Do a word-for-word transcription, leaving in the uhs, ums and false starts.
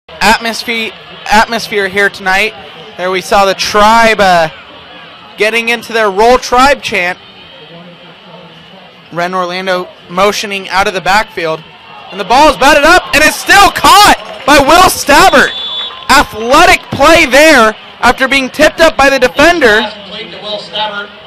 atmosphere atmosphere here tonight. There we saw the Tribe uh, getting into their Roll Tribe chant. Ren Orlando motioning out of the backfield. And the ball is batted up, and it's still caught by Will Stabbert. Athletic play there after being tipped up by the defender. Pass played to Will Stabbert.